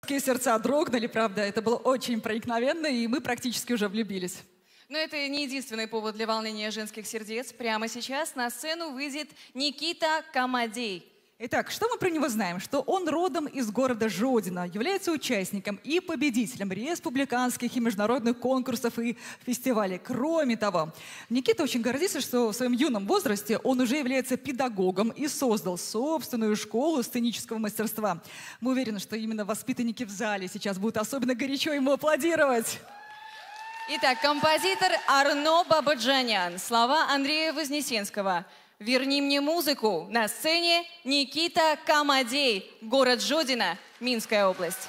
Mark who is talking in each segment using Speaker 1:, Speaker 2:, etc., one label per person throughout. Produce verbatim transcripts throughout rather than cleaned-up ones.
Speaker 1: Сердца дрогнули, правда. Это было очень проникновенно, и мы практически уже влюбились.
Speaker 2: Но это не единственный повод для волнения женских сердец. Прямо сейчас на сцену выйдет Никита Камадей.
Speaker 1: Итак, что мы про него знаем? Что он родом из города Жодино, является участником и победителем республиканских и международных конкурсов и фестивалей. Кроме того, Никита очень гордится, что в своем юном возрасте он уже является педагогом и создал собственную школу сценического мастерства. Мы уверены, что именно воспитанники в зале сейчас будут особенно горячо ему аплодировать.
Speaker 2: Итак, композитор Арно Бабаджанян. Слова Андрея Вознесенского. «Верни мне музыку». На сцене Никита Камадей. Город Жодино, Минская область.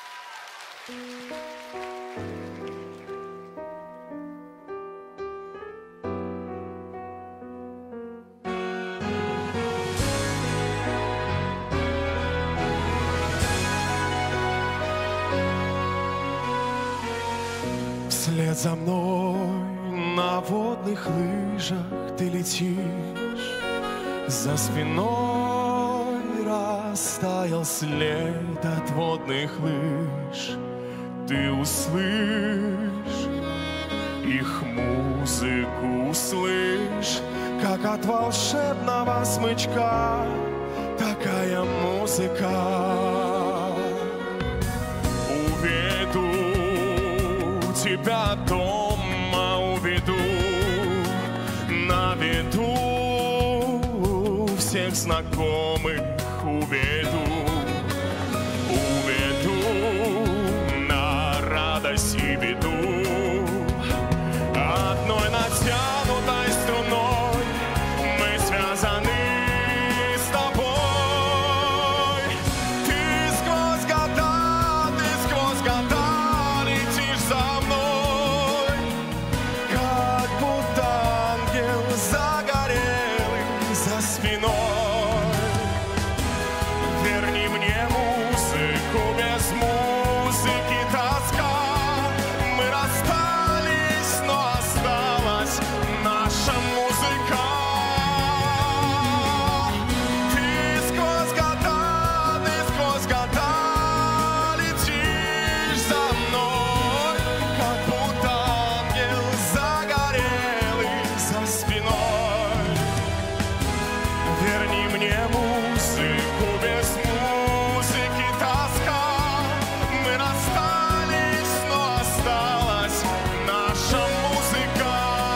Speaker 3: Вслед за мной на водных лыжах ты летишь, за спиной растаял след от водных лыж. Ты услышь их музыку, услышь, как от волшебного смычка такая музыка. Уведу тебя дома, уведу, наведу всех знакомых, уведу, уведу на радость и беду. Одной натянутой струной мы связаны с тобой. Ты сквозь года, ты сквозь года летишь за мной, как будто ангел загорелый за спиной. Верни мне музыку, без музыки тоска. Мы расстались, но осталась наша музыка. Ты сквозь года, ты сквозь года летишь за мной, как будто ангел загорелый за спиной. Верни мне музыку, без музыки тоска. Мы расстались, но осталась наша музыка.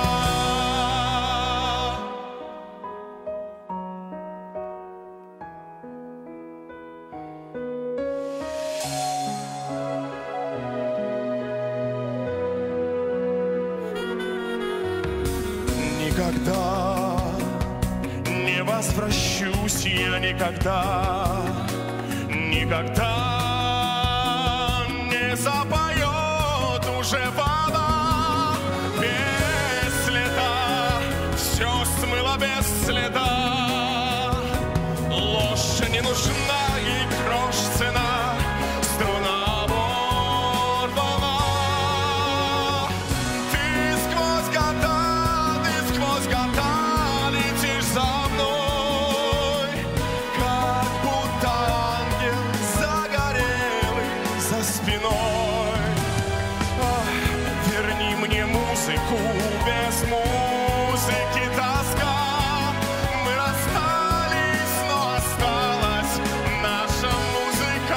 Speaker 3: Никогда не возвращусь я, никогда, никогда не запоет уже вода без следа, все смыло без следа. Ложь не нужна, ей грош цена, струна оборвана. Ты сквозь года, ты сквозь года летишь за мной, как будто ангел загорелый за спиной. Ах, верни мне музыку, без музыки тоска. Мы расстались, но осталась наша музыка.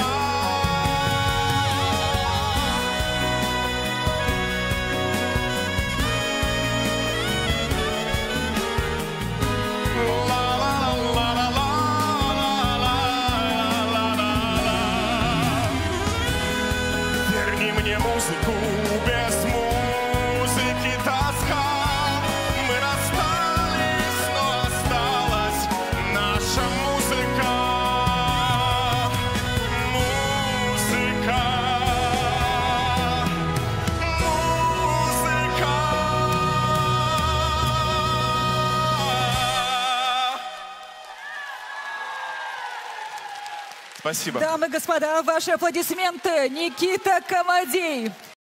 Speaker 3: Верни мне музыку, без музыки тоска. Мы расстались, но осталась наша музыка. Музыка, музыка. Спасибо.
Speaker 1: Дамы и господа, ваши аплодисменты. Никита Камадей.